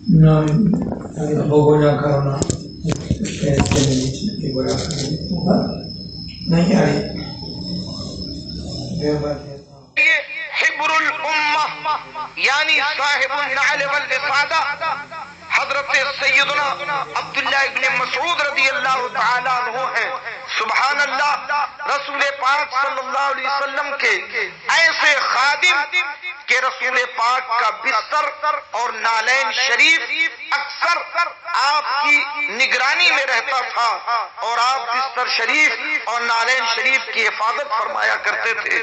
Non, voglio ancora che voglio नहीं आ रही हिब्रुल उम्मा यानी साहिबुन नाल वल इसादा हजरत सैयदना अब्दुल्लाह इब्न मसऊद रज़ी अल्लाह तआला अन्हु हैं। सुभान अल्लाह, रसूल पाक सल्लल्लाहु अलैहि वसल्लम के ऐसे खादिम कि रसूल पाक का बिस्तर और नालैन शरीफ अक्सर आपकी निगरानी में रहता था और आप बिस्तर शरीफ और नालैन शरीफ की हिफाजत फरमाया करते थे।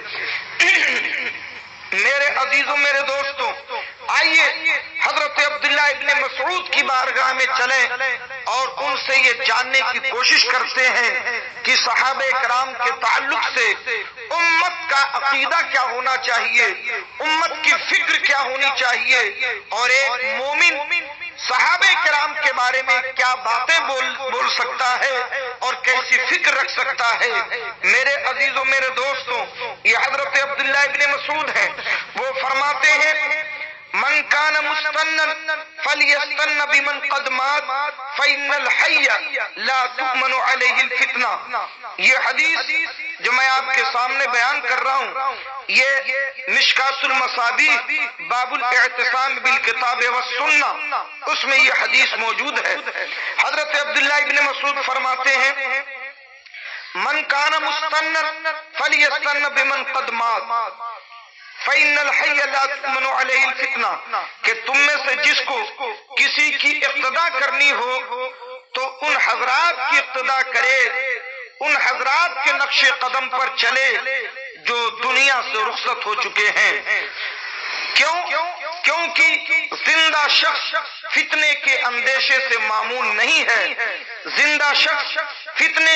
मेरे अजीजों, मेरे दोस्तों, आइए हजरत अब्दुल्लाह इब्न मसऊद की बारगाह में चलें और उनसे ये जानने की कोशिश करते हैं कि सहाबे कराम के ताल्लुक से उम्मत का अकीदा क्या होना चाहिए, उम्मत की फिक्र क्या होनी चाहिए और एक मोमिन सहाबे कराम के बारे में क्या बातें बोल सकता है और कैसी फिक्र रख सकता है। मेरे अजीजों, मेरे दोस्तों, ये हजरत अब्दुल्लाह इब्न मसऊद हैं। वो फरमाते हैं मन कान मुस्तन्नन फलियस्तन्न बिमन कद मात फइन्नल हय्य ला तुमनु अलैहिल फितना। ये हदीस जो मैं आपके सामने बयान कर रहा हूँ, ये मिशकातुल मसाबी बाबुल इअ्तिसाम बिल किताब व सुन्ना, उसमें ये हदीस मौजूद है। हजरत अब्दुल्लाह इब्न मसऊद फरमाते हैं मन कान मुस्तन्नन फलियस्तन्न बिमन कद मात फ़इन्नल हय्य ला तुमनु अलैहिल फितना, कि तुम में से जिसको किसी की इक्तदा करनी हो तो उन हजरात की इक्तदा करे, उन हजरात के नक्शे कदम पर चले जो दुनिया से रुखसत हो चुके हैं। क्यों? क्योंकि जिंदा शख्स फितने के अंदेशे से मामून नहीं है, जिंदा शख्स फितने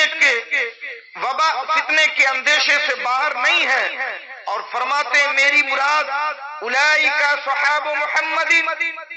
के अंदेशे से बाहर नहीं है। और फरमाते हैं मेरी मुराद उलाइका सहाबो मुहम्मदिन,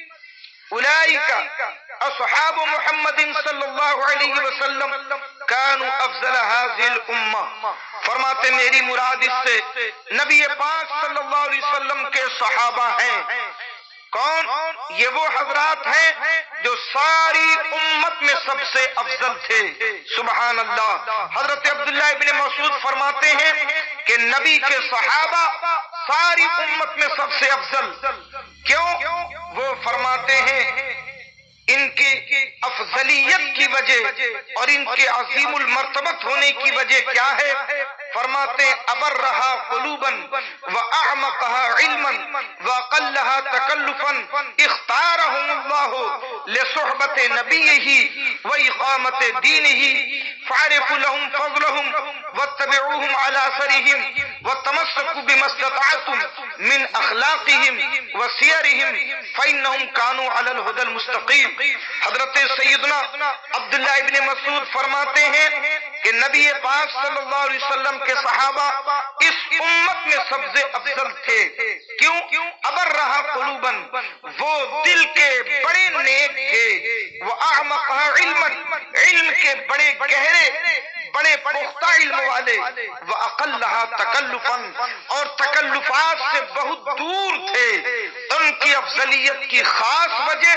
उलाइका असहाबो मुहम्मदिन सल्लल्लाहु अलैहि वसल्लम कानू अफजल हाज़िल उम्मा। फरमाते मेरी मुराद इससे नबी पाक सल्लल्लाहु अलैहि वसल्लम के सहाबा हैं। कौन? ये वो हजरात हैं जो सारी उम्मत में सबसे अफजल थे। सुभान अल्लाह। हजरत अब्दुल्लाह इब्न मसऊद फरमाते हैं कि नबी के सहाबा सारी उम्मत में सबसे अफजल। क्यों? वो फरमाते हैं इनकी अफजलियत की वजह और इनके अजीमुल मर्तबत होने की वजह क्या है? फरमाते अबर्रहा कुलूबन व अअमक़हा इल्मन व अक़ल्लहा तकल्लुफन इख्तारहुमुल्लाहु लिसुहबति नबिय्यिही व इक़ामति दीनिही फ़अरिफ़ू लहुम फ़ज़लहुम वत्तबिऊहुम अला असरिहिम व तमस्सकू बिमस्ततअतुम मिन अख़लाक़िहिम व सियरिहिम फ़इन्नहुम कानू अलल हुदल मुस्तक़ीम। हज़रत सैयदना अब्दुल्लाह इब्न मसऊद फरमाते हैं कि नबी पाक सल्लल्लाहु अलैहि वसल्लम के सहाबा इस उम्मत में सबसे अफजल थे। क्यों? अबर रहा कुलूबन, वो दिल के बड़े नेक थे, वो अअमक़हा इल्मन, इल्म के बड़े गहरे बड़े पुख्ता इल्म वाले, वो अक़ल्लहा तकल्लुफन, और तकल्लुफात से बहुत दूर थे। उनकी अफजलियत की खास वजह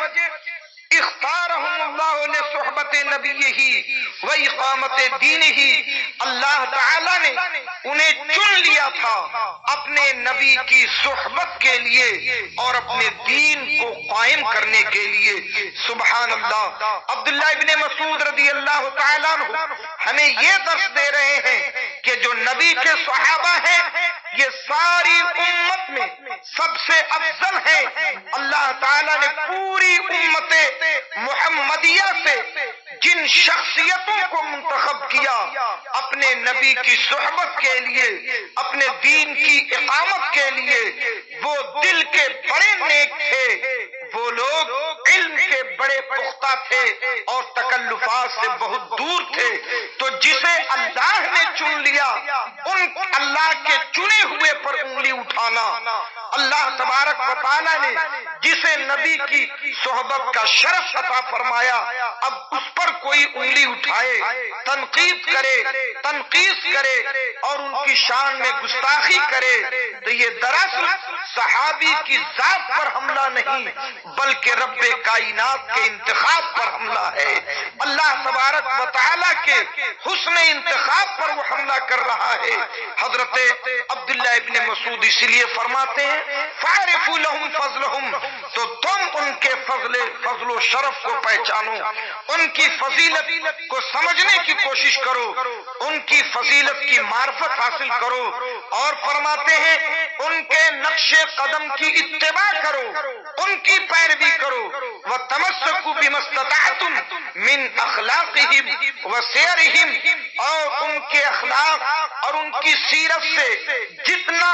इख्तारहुमुल्लाहु लिसुहबति नबिय्यिही व इक़ामति दीनिही, अल्लाह ताला ने उन्हें चुन लिया था अपने नबी की सुहबत के लिए और अपने दीन को कायम करने के लिए। सुभान अल्लाह। अब्दुल्लाह इब्न मसऊद रज़ी अल्लाह ताला अन्हु हमें ये दर्स दे रहे हैं कि जो नबी के सहाबा हैं ये सारी उम्मत में सबसे अफजल हैं। अल्लाह ताला ने पूरी उम्मते मुहम्मदिया से जिन शख्सियतों को मुंतखब किया अपने नबी की सुहबत के लिए, अपने दीन की इकामत के लिए, वो दिल के बड़े नेक थे, वो लोग इल्म के बड़े पुख्ता थे और तकल्लुफात से बहुत दूर थे। तो जिसे अल्लाह ने चुन लिया उन अल्लाह के चुने हुए पर उंगली उठाना, अल्लाह तबारक व तआला ने जिसे نبی کی صحبت کا شرف عطا فرمایا، اب اس پر کوئی انگلی اٹھائے، تنقید کرے، تنقیص کرے اور ان کی شان میں گستاخی کرے تو یہ دراصل صحابی کی ذات پر حملہ نہیں بلکہ رب کائنات کے انتخاب پر حملہ ہے۔ اللہ تبارک و تعالیٰ کے حسن انتخاب پر وہ حملہ کر رہا ہے۔ حضرت عبداللہ ابن مسعود اس لیے فرماتے ہیں فَعْرِفُوا لَهُمْ فَضْلَهُمْ، تو تم ان کے فضل و شرف کو پہچانو، ان کی فضیلت کو سمجھنے کی کوشش کرو، ان کی فضیلت کی معرفت حاصل کرو، اور فرماتے ہیں ان کے نقش قدم کی اتباع کرو، ان کی پیروی کرو، وَتَمَسَّكُوا بِمَا اسْتَطَعْتُم مِّنْ أَخْلَاقِهِمْ وَسِيَرِهِمْ، اور ان کے اخلاق اور ان کی سیرت سے جتنا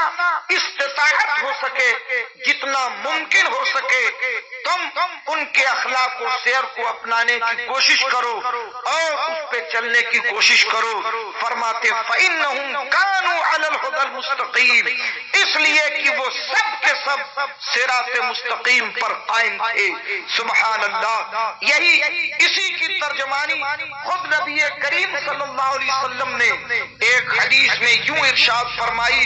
استطاعت ہو سکے، جتنا ممکن ہو سکے تم ان کے اخلاق و سیر کو اپنانے کی کوشش کرو اور اس پہ چلنے کی کوشش کرو۔ فرماتے فَإِنَّهُمْ كَانُوا عَلَى الْهُدَى الْمُسْتَقِيمِ، اس لیے کہ وہ سب کے سب صراط مستقیم پر قائم تھے۔ سبحان اللہ، یہی اسی کی ترجمانی خود نبی کریم صلی اللہ علیہ وسلم نے ایک حدیث میں یوں ارشاد فرمائی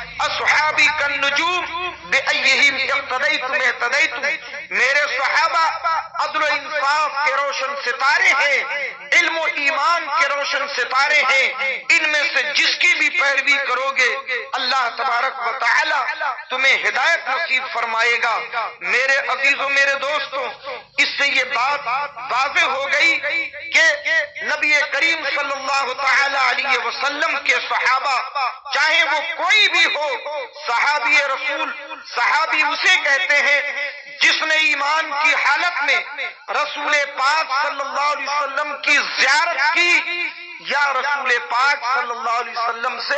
اصحابی کالنجوم بأیہم اقتدیتم اہتدیتم، میرے صحابہ عدل و انصاف کے روشن ستارے ہیں، علم و ایمان کے روشن ستارے ہیں، ان میں سے جس کی بھی پیروی کرو گے اللہ تبارک و تعالی تمہیں ہدایت نصیب فرمائے گا۔ میرے عزیزوں، میرے دوستوں، اس سے یہ بات واضح ہو گئی کہ نبی کریم صلی اللہ تعالی علیہ وسلم کے صحابہ چاہے وہ کوئی بھی ہو، صحابی رسول، صحابی اسے کہتے ہیں جس نے ایمان کی حالت میں رسول پاک صلی اللہ علیہ وسلم کی زیارت کی یا رسول پاک صلی اللہ علیہ وسلم سے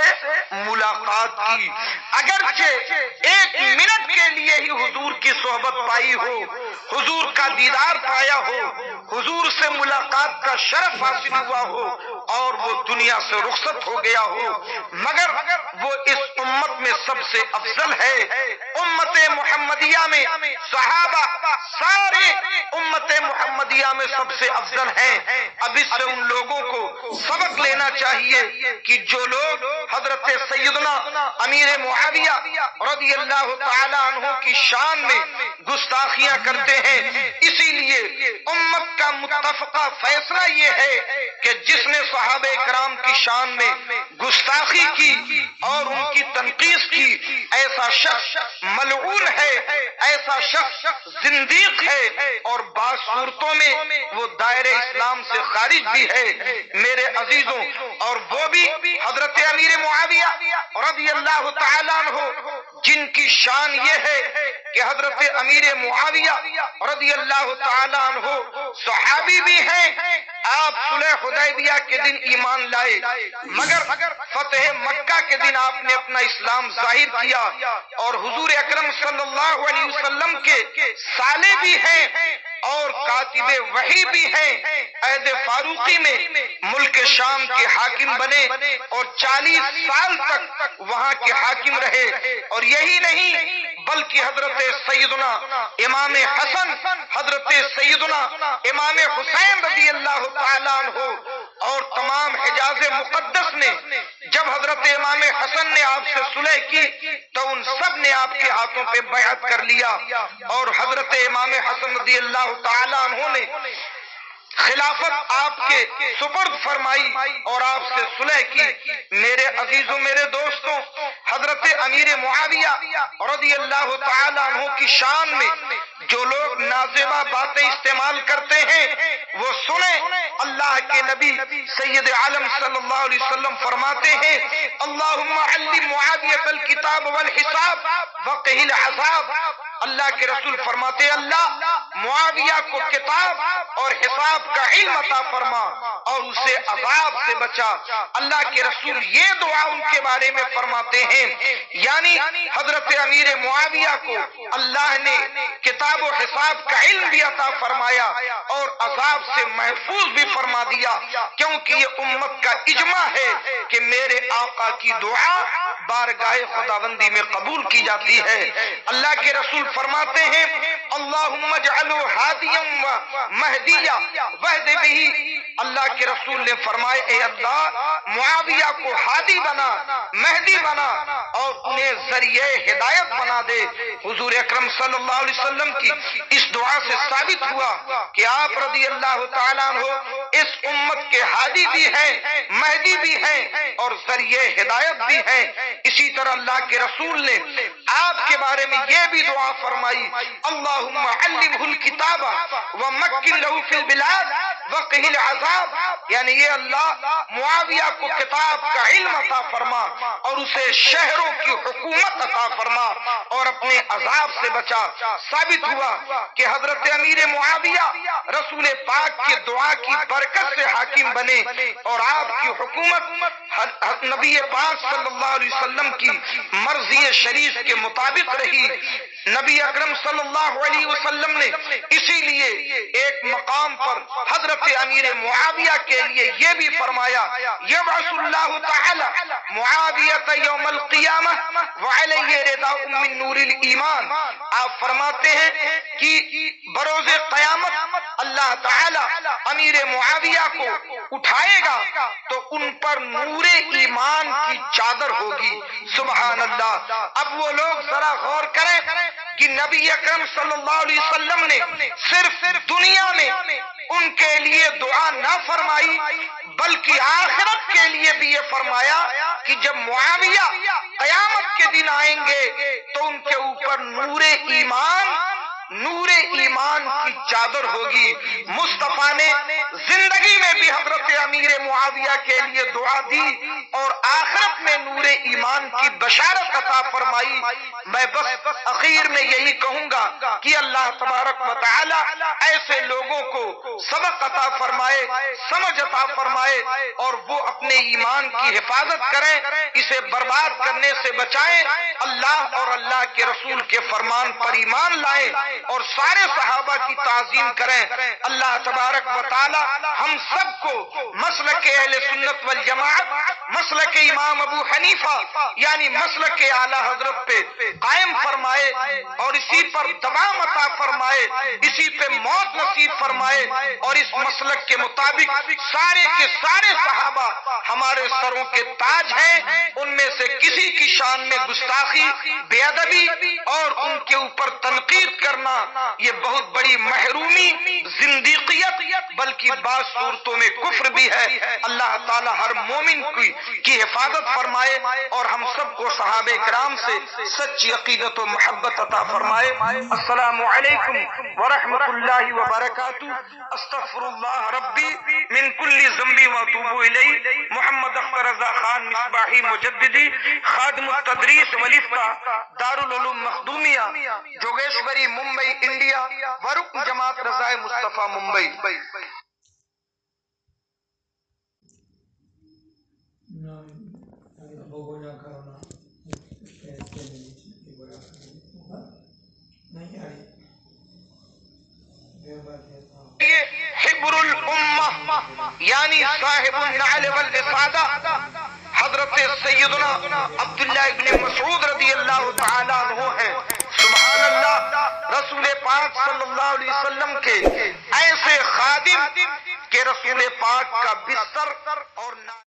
ملاقات کی، اگرچہ ایک منٹ کے لیے ہی حضور کی صحبت پائی ہو، حضور کا دیدار پایا ہو، حضور سے ملاقات کا شرف حاصل ہوا ہو اور وہ دنیا سے رخصت ہو گیا ہو، مگر وہ اس امت میں سب سے افضل ہے۔ امت محمدیہ میں صحابہ سارے امت محمدیہ میں سب سے افضل ہیں۔ اب اس سے ان لوگوں کو سبق لینا چاہیے کہ جو لوگ حضرت سیدنا امیر معاویہ رضی اللہ تعالی عنہ کی شان میں گستاخیاں کرتے ہیں، اسی لیے امت کا متفقہ فیصلہ یہ ہے کہ جس نے صحابہ کرام کی شان میں گستاخی کی اور ان کی تنقیص کی، ایسا شخص ملعون ہے، ایسا شخص زندیق ہے اور بعض صورتوں میں وہ دائرہ اسلام سے خارج بھی ہے۔ میرے عزیزوں، اور وہ بھی حضرت امیر معاویہ رضی اللہ تعالیٰ عنہ جن کی شان یہ ہے کہ حضرت امیر معاویہ رضی اللہ تعالیٰ عنہ صحابی بھی ہیں، آپ صلح حدیبیہ کے دن ایمان لائے مگر فتح مکہ کے دن آپ نے اپنا اسلام ظاہر کیا، اور حضور اکرم صلی اللہ علیہ وسلم کے سالے بھی ہیں اور کاتب وحی بھی ہیں۔ عہد فاروقی میں ملک شام کے حاکم بنے اور 40 سال تک وہاں کے حاکم رہے، اور یہی نہیں بلکہ حضرت سیدنا امام حسن، حضرت سیدنا امام حسین رضی اللہ تعالیٰ عنہ اور تمام حجاز مقدس نے جب حضرت امام حسن نے آپ سے صلح کی تو ان سب نے آپ کے ہاتھوں پہ بیعت کر لیا، اور حضرت امام حسن رضی اللہ تعالیٰ عنہ نے خلافت آپ کے سپرد فرمائی اور آپ سے صلح کی۔ میرے عزیزوں، میرے دوستوں، حضرت امیر معاویہ رضی اللہ تعالیٰ عنہ کی شان میں جو لوگ نازیبہ باتیں استعمال کرتے ہیں وہ سنیں، اللہ کے نبی سید عالم صلی اللہ علیہ وسلم فرماتے ہیں اللہم علم معاویۃ الکتاب والحساب وقہ العذاب، اللہ کے رسول فرماتے ہیں اللہ معاویہ کو کتاب اور حساب کا علم عطا فرما اور اسے عذاب سے بچا۔ اللہ کے رسول یہ دعا ان کے بارے میں فرماتے ہیں، یعنی حضرت امیر معاویہ کو اللہ نے کتاب و حساب کا علم بھی عطا فرمایا اور عذاب سے محفوظ بھی فرما دیا، کیونکہ یہ امت کا اجماع ہے کہ میرے آقا کی دعا बारगाह खुदाबंदी में कबूल की जाती है। अल्लाह के रसूल फरमाते हैं, अल्लाहुम्मा जअलहु हादियम व महदिया वहद बिही। अल्लाह के रसूल ने फरमाए, ए अल्लाह मुआविया को हादी बना, महदी बना और उन्हें जरिए हिदायत बना दे। हुजूर अकरम सल्लल्लाहु अलैहि वसल्लम की इस दुआ से साबित हुआ कि आप रज़ी अल्लाह तआला अन्हु इस उम्मत के हादी भी हैं, महदी भी हैं और जरिए हिदायत भी हैं। इसी तरह अल्लाह के रसूल ने आपके बारे में यह भी दुआ फरमाई, अल्लाहुम्मा अल्लिमहुल किताबा व मक्किन लहू फिल बिलाद व क़िहिल अज़ाब। यानी ये अल्लाह मुआविया को किताब का इल्म अता फरमा और उसे शहरों की हुकूमत अता फरमा और अपने अजाब से बचा। साबित हुआ कि हजरत अमीर मुआविया रसूल पाक की दुआ की बरकत से हाकिम बने और आपकी हुकूमत नबी पाक सल्लल्लाहु अलैहि वसल्लम की मर्जी शरीफ के मुताबिक रही। नबी अकरम सल्लल्लाहु अलैहि वसल्लम ने इसीलिए एक मकाम पर हजरत अमीर मुआविया के लिए यह भी फरमाया, यबअसुल्लाहु तआला मुआविया यौमल क़ियामह व अलैहि रिदाउम मिन नूरिल ईमान। आप फरमाते हैं कि बरोज़े क़यामत अल्लाह ताला अमीर मुआविया को उठाएगा तो उन पर नूरे ईमान की चादर होगी। सुभान अल्लाह। अब वो लोग जरा गौर करें कि नबी अकरम सल्लल्लाहु अलैहि वसल्लम ने सिर्फ दुनिया में उनके लिए दुआ न फरमाई बल्कि आखिरत के लिए भी ये फरमाया कि जब मुआविया कयामत के दिन आएंगे तो उनके ऊपर नूरे ईमान की चादर होगी। मुस्तफा ने जिंदगी में भी हजरत अमीर मुआविया के लिए दुआ दी और आखिरत में नूरे ईमान की बशारत अता फरमाई। मैं बस अखीर में यही कहूंगा कि अल्लाह तबारक व तआला ऐसे लोगों को सबक अता फरमाए, समझ अता फरमाए और वो अपने ईमान की हिफाजत करें, इसे बर्बाद करने से बचाएं। अल्लाह और अल्लाह के रसूल के फरमान पर ईमान लाएं और सारे सहाबा की ताज़ीम करें। अल्लाह तबारक व तआला हम सबको मसलक अहले सुन्नत वल जमाअत, मसलक इमाम अबू हनीफा यानी मसलक आला हजरत पे कायम फरमाए और इसी पर दवाम अता फरमाए, इसी पे मौत नसीब फरमाए और इस मसलक के मुताबिक सारे के सारे सहाबा हमारे सरों के ताज हैं। उनमें से किसी की शान में गुस्ताखी, बेअदबी और उनके ऊपर तनकीद करना ये बहुत बड़ी महरूमी, जिंदीकियत बल्कि बाज़ सूरतों में कुफ्र भी है। अल्लाह ताला हर मोमिन की हिफाजत फरमाए और हम सबको सहाबे किराम से सच्ची अकीदत व मोहब्बत अता फरमाए। अस्सलामु अलैकुम व रहमतुल्लाहि व बरकातुहू। अस्तगफिरुल्लाह रब्बी मिन कुल्ली ज़ंबी व अतूबु इलैहि। मोहम्मद अख्तर रज़ा खान मिसबाही मुजद्दिदी, खादिमुत तदरीस वल इफ्ता, दारुल उलूम मखदूमिया, जोगेश्वरी, मुंबई, इंडिया, वरुक जमात रज़ाए मुस्तफा, मुंबई। हिब्रुल उम्मह यानी साहिबुन नअल वल इफादा हजरत सैयदना अब्दुल्लाह इब्न मसऊद रज़ी अल्लाह तआला अन्हु हैं। सुभान अल्लाह। रसूल पाक सल्लल्लाहु अलैहि वसल्लम के ऐसे खादिम के रसूल पाक का बिस्तर और